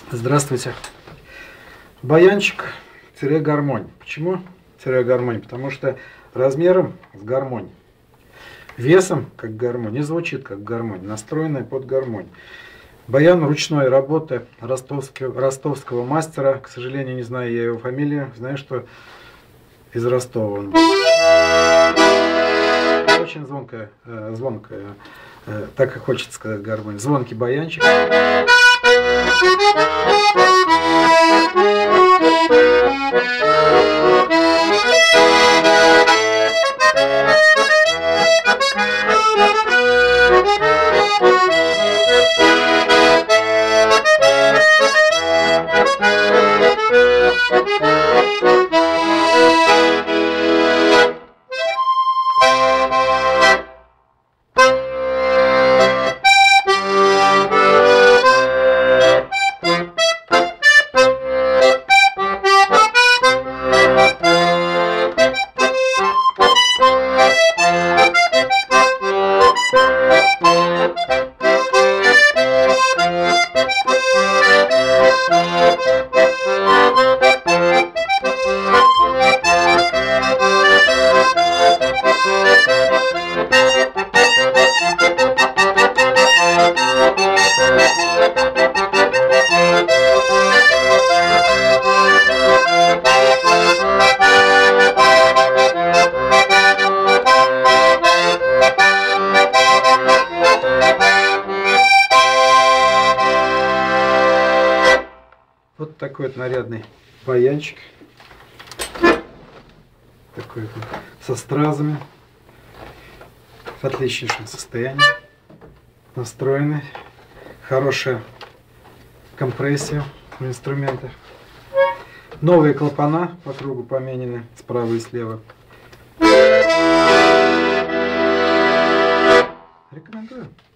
Здравствуйте. Баянчик-гармонь. Почему гармонь? Потому что размером с гармонь, весом как гармонь и звучит как гармонь, настроенная под гармонь. Баян ручной работы ростовского мастера. К сожалению, не знаю я его фамилию. Знаю, что из Ростова он был. Очень звонкая, так и хочется сказать гармонь. Звонкий баянчик. Вот такой вот нарядный баянчик, такой вот со стразами, в отличнейшем состоянии, настроенный, хорошая компрессия у инструмента, новые клапана по кругу поменены справа и слева. Рекомендую.